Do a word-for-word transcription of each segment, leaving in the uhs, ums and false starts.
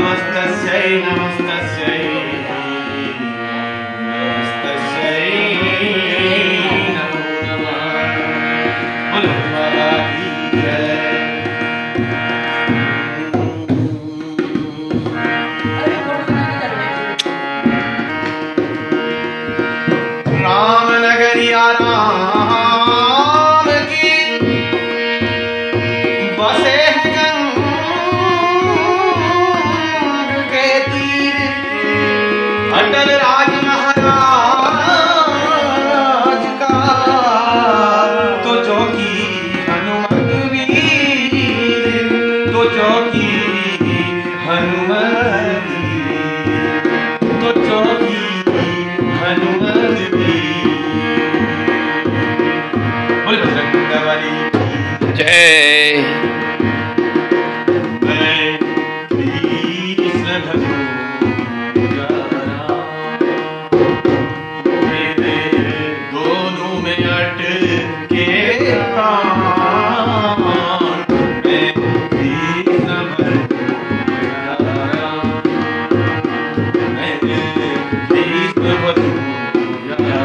नमस्तस्यै नमस्तस्यै नमस्तस्यै नमो नमः। बोलो माता की जय। राम नगरिया राम की बसे हैं गंग के तीर, अटल राज महाराज का तो चौकी हनुमत वीर, तो चौकी हनुमत वीर, तो चौकी हनुमत वीर। बोल बजरंगबली जय। मैं कृष्ण भजूंगा मेरे दोनों में अटके प्राण, मैं कृष्ण भजूंगा, मैं कृष्ण भजूंगा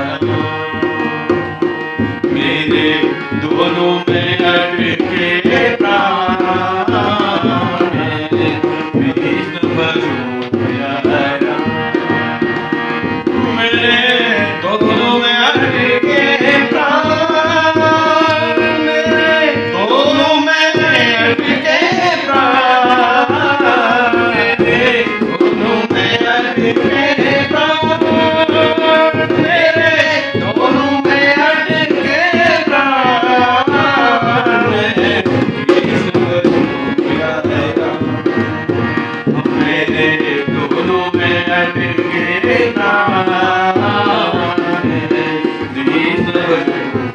मेरे दोनों में अटके प्राण, मैं कृष्ण भजूंगा मेरे दोनों में अटके प्राण, मेरे दोनों में अटके प्राण, मेरे दोनों में अटके प्राण, मेरे दोनों में अटके प्राण, मैं कृष्ण भजूंगा मेरे दोनों में अटके प्राण, मैं कृष्ण भजूंगा।